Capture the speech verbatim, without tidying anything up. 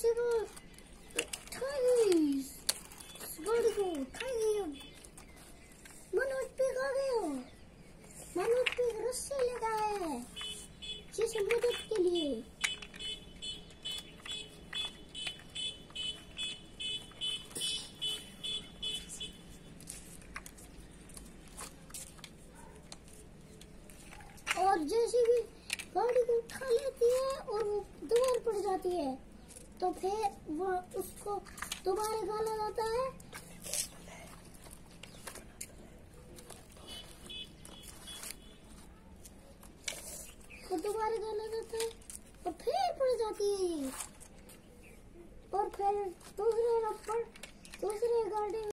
जैसे वो गाड़ी को उठाई मनोज पे आ गया। मनोज पे रस्सी लगा है जैसे मदद के लिए। और जैसे भी गाड़ी को उठा लेती है और वो दीवार पड़ जाती है तो फिर वो उसको दोबारा गाला जाता है। तो दोबारा गाला जाता है और फिर पड़ जाती है ये। और फिर दूसरे नंबर दूसरे गाड़ी